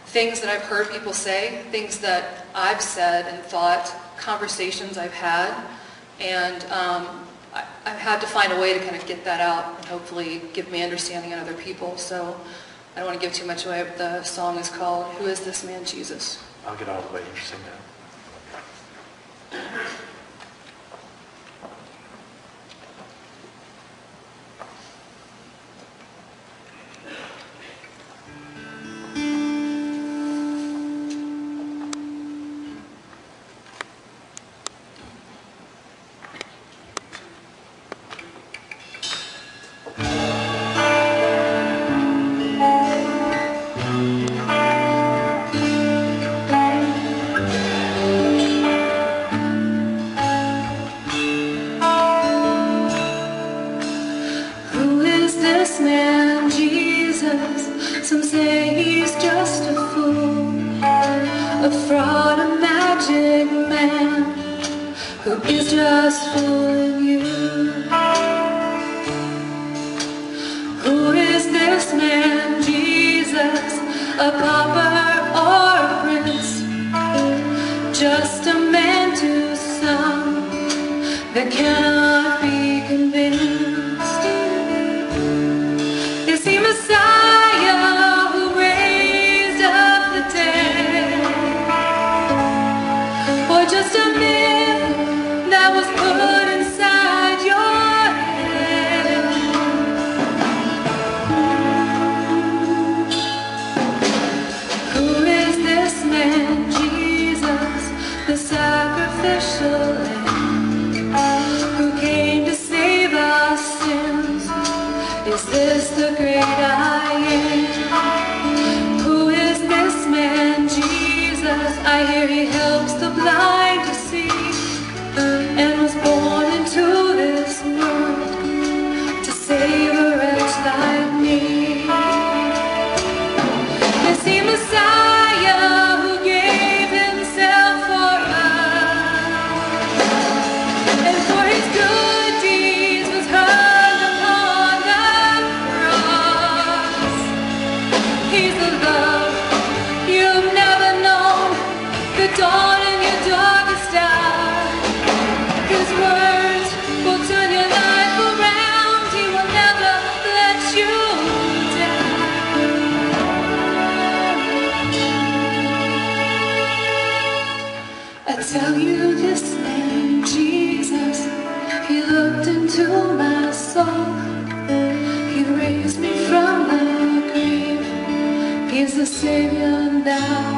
things that I've heard people say, things that I've said and thought, conversations I've had, and I've had to find a way to kind of get that out and hopefully give me understanding in other people. So I don't want to give too much away, but the song is called Who Is This Man Jesus? I'll get out of the way. You sing that. Some say he's just a fool, a fraud, a magic man who is just fooling you. Who is this man, Jesus? A pauper or a prince? Just a man to some that cannot be convinced. Is he Messiah who raised up the dead, or just a myth that was put inside your head? Who is this man, Jesus, the sacrificial lamb, who came to save our sins? Is this the great I am? Who is this man, Jesus? I hear he helps the blind to see, and was born into this world to save a wretch like me. Is he Messiah who gave himself for us, and for his good deeds was hung upon the cross? He's the love you've never known, the dawn in your darkest hour. His words will turn your life around. He will never let you down. I tell you, this man, Jesus, he looked into my soul. He raised me from the grave. He's the Savior now.